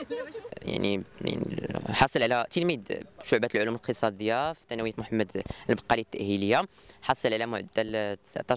يعني حاصل على تلميذ شعبة العلوم الاقتصادية في ثانوية محمد البقالي التأهيلية، حصل على معدل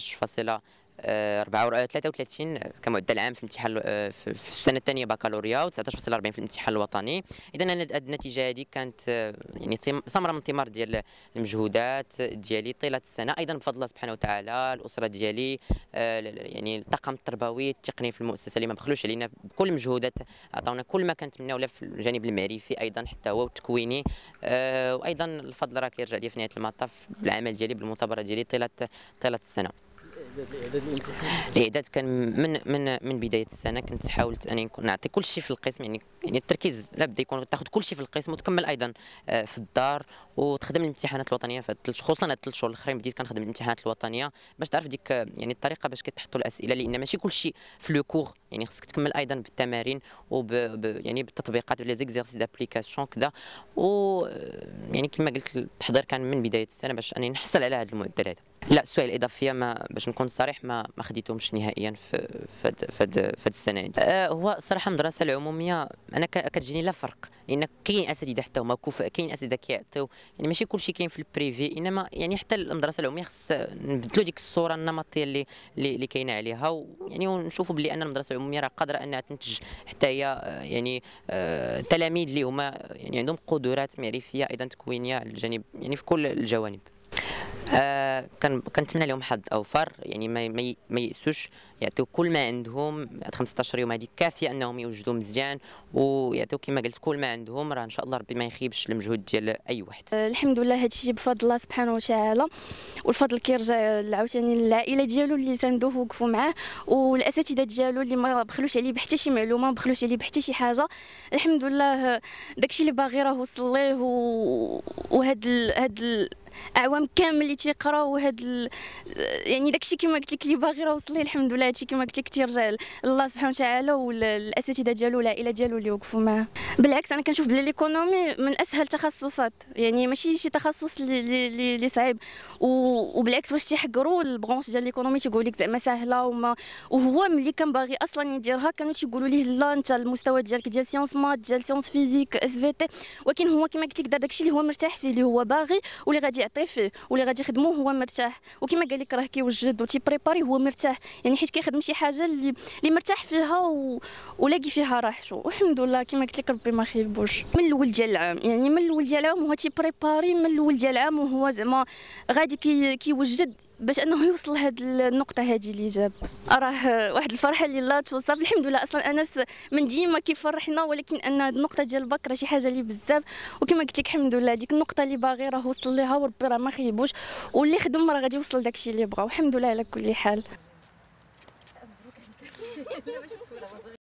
19.33 كمعدل عام في الامتحان في السنة الثانية بكالوريا، و19.40 في الامتحان الوطني. إذا أنا هذه النتيجة هذه كانت يعني ثمرة من ثمار ديال المجهودات ديالي طيلة السنة، أيضا بفضل الله سبحانه وتعالى. الأسرة ديالي يعني الطاقم التربوي التقني في المؤسسة اللي ما بخلوش علينا بكل المجهودات، عطاونا كل ما كنتمناو له في الجانب المعرفي أيضا حتى هو والتكويني. وأيضا الفضل راه كيرجع لي في نهاية المطاف بالعمل ديالي بالمثابرة ديالي طيلة السنة. الاعداد كان من بدايه السنه، كنت حاولت اني نعطي كل شيء في القسم، يعني التركيز لابد يكون تاخذ كل شيء في القسم وتكمل ايضا في الدار وتخدم الامتحانات الوطنيه في خصوصا هاد 3 شهور الاخرين بديت كنخدم الامتحانات الوطنيه باش تعرف ديك يعني الطريقه باش كيتحطوا الاسئله، لان ماشي كل شيء في لو كور، يعني خصك تكمل ايضا بالتمارين يعني بالتطبيقات لي زيكزيرسيس دابليكاسيون كذا. و يعني كما قلت التحضير كان من بدايه السنه باش اني نحصل على هذا المعدل هذا. لا، السؤال الاضافيه ما باش نكون صريح ما خديتهمش نهائيا في هاد السنه هادي. هو صراحه المدرسه العموميه انا كتجيني لا فرق، لان كاين اساتذه حتى هما كفء، كاين اساتذه كيعطيو، يعني ماشي كلشي كاين في البريفي، انما يعني حتى المدرسه العموميه خص نبدلوا ديك الصوره النمطيه اللي كاينه عليها، ويعني ونشوفوا بلي ان المدرسه العموميه راه قادره انها تنتج حتى هي يعني تلاميذ اللي هما يعني عندهم قدرات معرفيه ايضا تكوينيه على الجانب يعني في كل الجوانب. كنتمنى لهم حظ اوفر، يعني ما يأسوش، يعطيو كل ما عندهم. 15 يوم هذه كافيه انهم يوجدوا مزيان ويعطيو كما قلت كل ما عندهم، راه ان شاء الله ربي ما يخيبش المجهود ديال اي واحد. الحمد لله هذا الشيء بفضل الله سبحانه وتعالى، والفضل كيرجع عاوتاني للعائله ديالو اللي ساندوه ووقفوا معاه، والاساتذه ديالو اللي ما بخلوش عليه بحتى شي معلومه، ما بخلوش عليه بحتى شي حاجه. الحمد لله داكشي اللي باغي راه وصل ليه، وهاد اعوام كامل اللي تيقراو يعني داكشي كما قلت لك اللي باغي راه وصل ليه. الحمد لله هادشي كما قلت لك تيرجع لله سبحانه وتعالى والاساتذه ديالو والعائله ديالو اللي وقفوا معاه. بالعكس انا كنشوف بلي ليكونومي من اسهل التخصصات، يعني ماشي شي تخصص اللي صعيب، وبالعكس واش تيحقروا البرونش ديال ليكونومي تيقول لك زعما ساهله وهو ملي كان باغي اصلا يديرها كانوا تيقولوا ليه لا انت المستوى ديالك ديال سيونس مات ديال سيونس فيزيك اس في تي، ولكن هو كما قلت لك دار داكشي اللي هو مرتاح فيه، اللي هو باغي واللي غادي يعطي فيه واللي غادي يخدموه هو مرتاح، وكما قال لك راه كيوجد وتيبريباري هو مرتاح، يعني حيت كيخدم شي حاجه اللي مرتاح فيها ولاقي فيها راحته. والحمد لله كما قلت لك ربي ما خيبوش. من الاول ديال العام، يعني من الاول ديال العام هو تيبريباري من الاول ديال العام، وهو زعما غادي كيوجد باش انه يوصل لهاد النقطه هذه اللي جاب. راه واحد الفرحه اللي لا توصف. الحمد لله اصلا انس من ديما كيفرحنا، ولكن ان هاد النقطه ديال الباك راه شي حاجه اللي بزاف، وكما قلت لك الحمد لله ديك النقطه اللي باغي راه وصل ليها، وربي راه ما خيبوش، واللي خدم راه غادي يوصل لداكشي اللي بغا، والحمد لله على كل حال.